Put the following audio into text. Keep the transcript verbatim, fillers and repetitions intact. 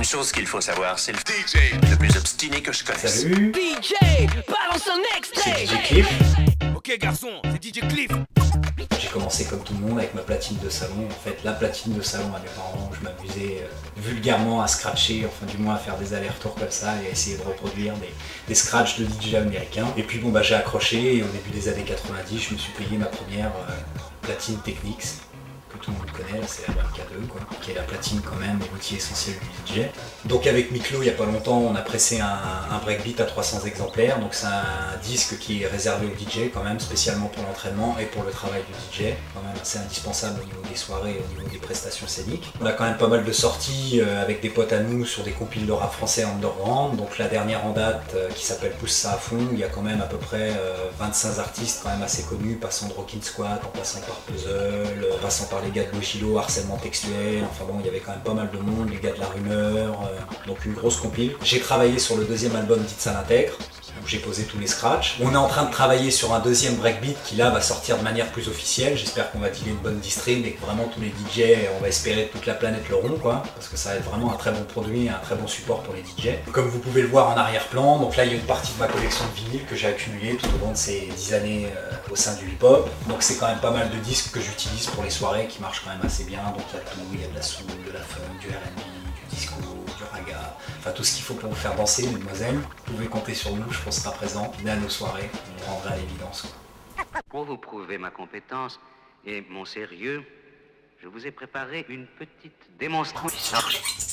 Une chose qu'il faut savoir, c'est le D J le plus obstiné que je connaisse. Salut, D J, balance un extrait. c'est D J Cliff. Ok garçon, c'est D J Cliff. J'ai commencé comme tout le monde avec ma platine de salon. En fait, la platine de salon à mes parents, je m'amusais euh, vulgairement à scratcher, enfin du moins à faire des allers-retours comme ça et à essayer de reproduire des, des scratchs de D J américains. Et puis bon bah j'ai accroché et au début des années quatre-vingt-dix, je me suis payé ma première euh, platine Technics, que tout le monde connaît, là c'est la M K deux quoi, qui est la platine quand même, l'outil essentiel du D J. Donc avec Miklo, il n'y a pas longtemps, on a pressé un, un breakbeat à trois cents exemplaires, donc c'est un disque qui est réservé au D J quand même, spécialement pour l'entraînement et pour le travail du D J, quand même assez indispensable au niveau des soirées et au niveau des prestations scéniques. On a quand même pas mal de sorties euh, avec des potes à nous sur des compiles de rap français underground, donc la dernière en date euh, qui s'appelle Pousse ça à fond, il y a quand même à peu près euh, vingt-cinq artistes quand même assez connus, passant de Rockin' Squad, en passant par Puzzle, en passant par les gars de Logilo, Harcèlement Textuel, enfin bon il y avait quand même pas mal de monde, les gars de la rumeur, euh, donc une grosse compile. J'ai travaillé sur le deuxième album d'Itza l'intègre, où j'ai posé tous les scratchs. On est en train de travailler sur un deuxième breakbeat qui là va sortir de manière plus officielle. J'espère qu'on va dealer une bonne distrib et que vraiment tous les D J, on va espérer que toute la planète l'auront quoi, parce que ça va être vraiment un très bon produit et un très bon support pour les D J. Comme vous pouvez le voir en arrière-plan, donc là il y a une partie de ma collection de vinyles que j'ai accumulée tout au long de ces dix années euh, au sein du hip-hop. Donc c'est quand même pas mal de disques que j'utilise pour les soirées qui marchent quand même assez bien. Donc il y a tout, il y a de la soul, de la funk, du R and B, du disco, du raga, enfin tout ce qu'il faut pour vous faire danser, mesdemoiselles. Vous pouvez compter sur nous, je pense qu'on sera présent. Venez à nos soirées, on le rendra à l'évidence. Pour vous prouver ma compétence et mon sérieux, je vous ai préparé une petite démonstration.